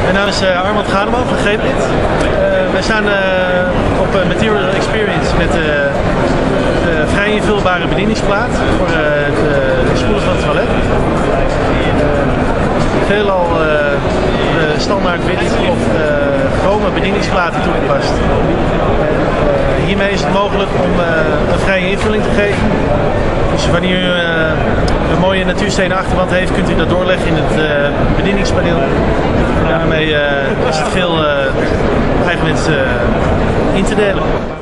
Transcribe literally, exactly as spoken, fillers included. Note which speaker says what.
Speaker 1: Mijn naam is uh, Armand Ganema van Geeplit. Uh, wij staan uh, op uh, Material Experience met uh, de vrij invulbare bedieningsplaat voor uh, het uh, spoelen van het toilet. Uh, veelal uh, de standaard wit of uh, chrome bedieningsplaten toegepast. Uh, hiermee is het mogelijk om uh, een vrije invulling te geven. Dus wanneer u uh, een mooie natuurstenen achterwand heeft, kunt u dat doorleggen in het uh, bedieningspaneel. Daarmee uh, is het veel uh, eigenlijk uh, in te delen.